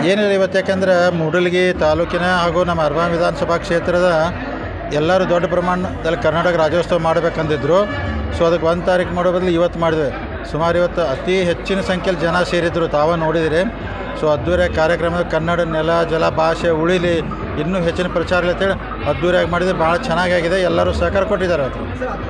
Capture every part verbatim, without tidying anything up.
ಏನಿಲ್ಲ ಇವತ್ತು ಯಾಕೆಂದ್ರೆ ಮೂಡಲಗಿ ತಾಲೂಕಿನ ಹಾಗೂ ನಮ್ಮ ಅರ್ಬಾನ್ ವಿಧಾನಸಭಾ ಕ್ಷೇತ್ರದ ಎಲ್ಲರೂ ದೊಡ್ಡ ಪ್ರಮಾಣದಲ್ಲಿ ಕರ್ನಾಟಕ ರಾಜ್ಯೋತ್ಸವ ಮಾಡಬೇಕಂದಿದ್ರು. ಸೊ ಅದಕ್ಕೆ ಒಂದು ತಾರೀಕು ಮಾಡೋ ಬದಲು ಇವತ್ತು ಮಾಡಿದ್ವಿ. ಸುಮಾರು ಇವತ್ತು ಅತಿ ಹೆಚ್ಚಿನ ಸಂಖ್ಯೆಯಲ್ಲಿ ಜನ ಸೇರಿದ್ರು, ತಾವ ನೋಡಿದಿರಿ. ಸೊ ಅದ್ದೂರಿಯಾಗಿ ಕಾರ್ಯಕ್ರಮದ ಕನ್ನಡ ನೆಲ ಜಲ ಭಾಷೆ ಉಳಿಲಿ, ಇನ್ನೂ ಹೆಚ್ಚಿನ ಪ್ರಚಾರ ಇಲ್ಲ ಅಂತೇಳಿ ಅದ್ದೂರಿಯಾಗಿ ಮಾಡಿದರೆ ಭಾಳ ಚೆನ್ನಾಗಾಗಿದೆ. ಎಲ್ಲರೂ ಸಹಕಾರ ಕೊಟ್ಟಿದ್ದಾರೆ. ಅದು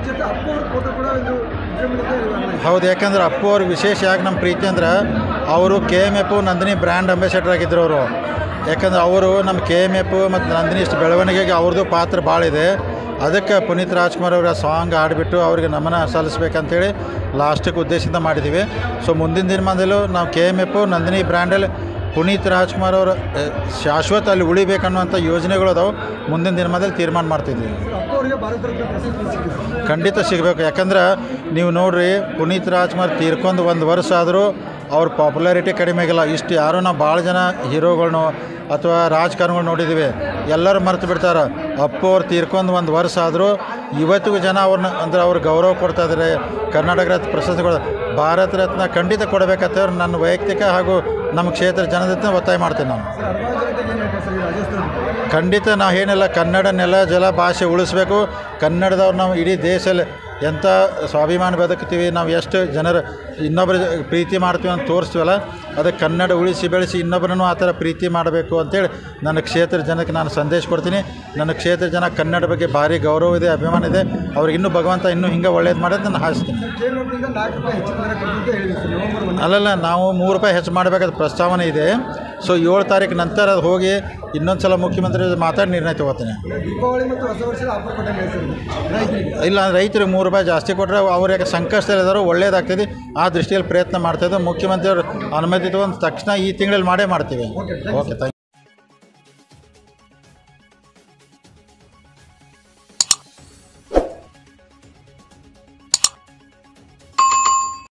ಹೌದು, ಯಾಕಂದ್ರೆ ಅಪ್ಪು ಅವ್ರಿಗೆ ವಿಶೇಷ ಯಾಕೆ ನಮ್ಮ ಪ್ರೀತಿ ಅಂದ್ರೆ ಅವರು K M F Nandini brand ambassador ಆಗಿದ್ದರು ಅವರು. ಯಾಕಂದ್ರೆ ಅವರು ನಮ್ಮ ಕೆ ಎಮ್ ಎಫ್ ಮತ್ತು ನಂದಿನಿ ಇಷ್ಟು ಬೆಳವಣಿಗೆಗೆ ಅವ್ರದ್ದು ಪಾತ್ರ ಭಾಳ ಇದೆ. ಅದಕ್ಕೆ ಪುನೀತ್ ರಾಜ್ಕುಮಾರ್ ಅವರ ಸಾಂಗ್ ಹಾಡಿಬಿಟ್ಟು ಅವ್ರಿಗೆ ನಮನ ಸಲ್ಲಿಸ್ಬೇಕಂತೇಳಿ ಲಾಸ್ಟಿಗೆ ಉದ್ದೇಶದಿಂದ ಮಾಡಿದ್ದೀವಿ. ಸೊ ಮುಂದಿನ ದಿನಮಾನದಲ್ಲೂ ನಾವು ಕೆ ಎಮ್ ಎಫ್ ನಂದಿನಿ ಬ್ರ್ಯಾಂಡಲ್ಲಿ ಪುನೀತ್ ರಾಜ್ಕುಮಾರ್ ಅವರು ಶಾಶ್ವತ ಅಲ್ಲಿ ಉಳಿಬೇಕನ್ನುವಂಥ ಯೋಜನೆಗಳು ಅದಾವೆ. ಮುಂದಿನ ದಿನಮಾನದಲ್ಲಿ ತೀರ್ಮಾನ ಮಾಡ್ತಿದ್ವಿ. ಖಂಡಿತ ಸಿಗಬೇಕು. ಯಾಕಂದ್ರೆ ನೀವು ನೋಡಿರಿ, ಪುನೀತ್ ರಾಜ್ಕುಮಾರ್ ತೀರ್ಕೊಂಡು ಒಂದು ವರ್ಷ ಆದರೂ ಅವ್ರ ಪಾಪ್ಯುಲಾರಿಟಿ ಕಡಿಮೆ ಆಗಿಲ್ಲ. ಇಷ್ಟು ಯಾರೋ ನಾವು ಭಾಳ ಜನ ಹೀರೋಗಳ್ನು ಅಥವಾ ರಾಜಕಾರಣಿಗಳು ನೋಡಿದ್ದೀವಿ, ಎಲ್ಲರೂ ಮರೆತು ಬಿಡ್ತಾರೆ. ಅಪ್ಪು ಅವ್ರು ತೀರ್ಕೊಂಡು ಒಂದು ವರ್ಷ ಆದರೂ ಇವತ್ತಿಗೂ ಜನ ಅವ್ರನ್ನ ಅಂದ್ರೆ ಅವ್ರು ಗೌರವ ಕೊಡ್ತಾಯಿದ್ದಾರೆ. ಕರ್ನಾಟಕ ರತ್ನ ಪ್ರಶಸ್ತಿ ಕೊಡ ಭಾರತ ರತ್ನ ಖಂಡಿತ ಕೊಡಬೇಕಂತವ್ರು ನನ್ನ ವೈಯಕ್ತಿಕ ಹಾಗೂ ನಮ್ಮ ಕ್ಷೇತ್ರ ಜನತೆ ಒತ್ತಾಯ ಮಾಡ್ತೀನಿ. ನಾನು ಖಂಡಿತ ನಾವು ಏನಿಲ್ಲ, ಕನ್ನಡ ನೆಲ ಜಲ ಭಾಷೆ ಉಳಿಸ್ಬೇಕು. ಕನ್ನಡದವ್ರು ನಾವು ಇಡೀ ದೇಶದಲ್ಲಿ ಎಂಥ ಸ್ವಾಭಿಮಾನ ಬದುಕ್ತೀವಿ, ನಾವು ಎಷ್ಟು ಜನರು ಇನ್ನೊಬ್ಬರ ಪ್ರೀತಿ ಮಾಡ್ತೀವಿ ಅಂತ ತೋರಿಸ್ತೀವಲ್ಲ, ಅದಕ್ಕೆ ಕನ್ನಡ ಉಳಿಸಿ ಬೆಳೆಸಿ ಇನ್ನೊಬ್ಬರನ್ನು ಆ ಥರ ಪ್ರೀತಿ ಮಾಡಬೇಕು ಅಂತೇಳಿ ನನ್ನ ಕ್ಷೇತ್ರ ಜನಕ್ಕೆ ನಾನು ಸಂದೇಶ ಕೊಡ್ತೀನಿ. ನನ್ನ ಕ್ಷೇತ್ರ ಜನ ಕನ್ನಡ ಬಗ್ಗೆ ಭಾರಿ ಗೌರವ ಇದೆ, ಅಭಿಮಾನ ಇದೆ. ಅವ್ರಿಗೆ ಇನ್ನೂ ಭಗವಂತ ಇನ್ನೂ ಹಿಂಗೆ ಒಳ್ಳೇದು ಮಾಡೋದು ನಾನು ಹಾಸ್ತೀನಿ. ಅಲ್ಲಲ್ಲ, ನಾವು ಮೂರು ರೂಪಾಯಿ ಹೆಚ್ಚು ಮಾಡಬೇಕಾದ ಪ್ರಸ್ತಾವನೆ ಇದೆ. ಸೊ ಏಳು ತಾರೀಕು ನಂತರ ಅದು ಹೋಗಿ ಇನ್ನೊಂದು ಸಲ ಮುಖ್ಯಮಂತ್ರಿ ಮಾತಾಡಿ ನಿರ್ಣಯ ತೊಗೋತೀನಿ. ಇಲ್ಲ, ರೈತರಿಗೆ ಮೂರು ರೂಪಾಯಿ ಜಾಸ್ತಿ ಕೊಟ್ಟರೆ ಅವ್ರು ಯಾಕೆ ಸಂಕಷ್ಟದಲ್ಲಿದ್ದಾರೋ ಒಳ್ಳೇದಾಗ್ತದೆ. ಆ ದೃಷ್ಟಿಯಲ್ಲಿ ಪ್ರಯತ್ನ ಮಾಡ್ತಾಯಿದ್ದು ಮುಖ್ಯಮಂತ್ರಿಯವರು ಅನುಮತಿ ತೊಗೊಂಡು ತಕ್ಷಣ ಈ ತಿಂಗಳಲ್ಲಿ ಮಾಡೇ ಮಾಡ್ತೀವಿ. Okay, thank you.